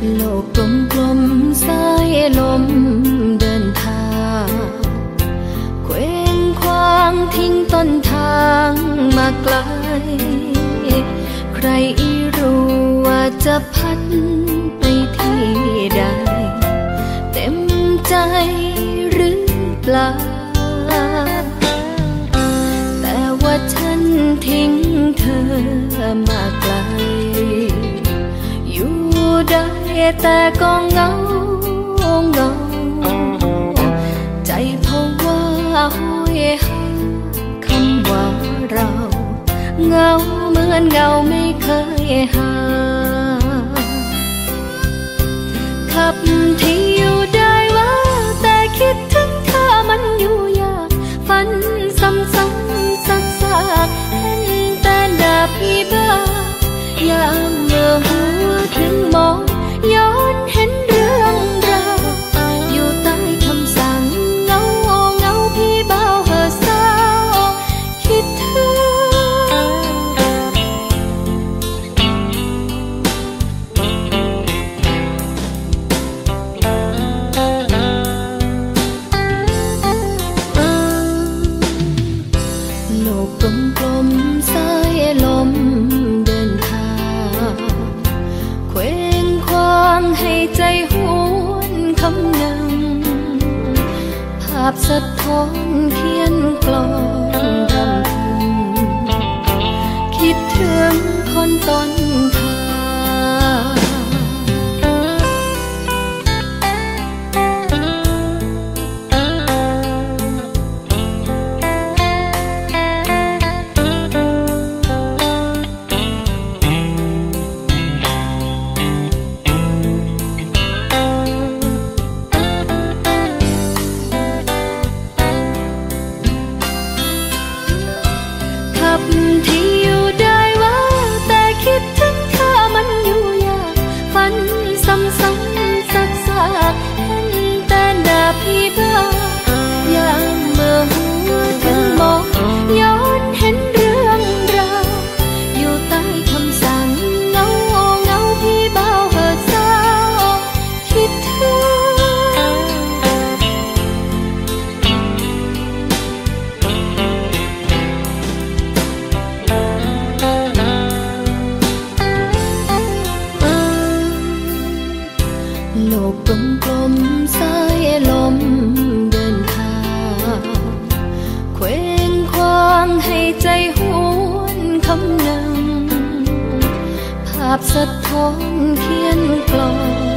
โลกกลมๆสายลมเดินทางเคว้งคว้างทิ้งต้นทางมาไกลใครรู้ว่าจะพัดไปที่ใดเต็มใจหรือเปล่าแต่ว่าฉันทิ้งเธอมาไกลอยู่ได้แต่ก็เหงาใจเพราะว่าห้อยหาคำว่าเราเหงาเหมือนเงาไม่เคยหาขับที่อยู่ได้ว่าแต่คิดถึงเธอมันอยู่ยากฝันซ้ำซักเห็นแต่หน้าพี่บ้ายามเมื่อหัวถึงมองย้อนเห็นเรื่องราวอยู่ใต้คำสั่งเงาพี่เบาเห่อเศร้าคิดถึงโลกกลมๆสายลมเดินทางเคว้งคว้างให้ใจหวนคำนึงภาพสะท้อนเขียนกลอนรำพึงคิดถึงคนต้นทางที่อยู่ได้ว่าแต่คิดถึงเธอมันอยู่ยากฝันซ้ำซักเห็นแต่หน้าพี่บ้ายามเมื่อหัวถึงมองย้อนเห็นเรื่องราวอยู่ใต้คำสั่งเงาพี่เบาเห่อเศร้าคิดถึงโลกกลมๆสายลมเดินทางเคว้งคว้างให้ใจหวนคำนึงภาพสะท้อนเขียนกลอน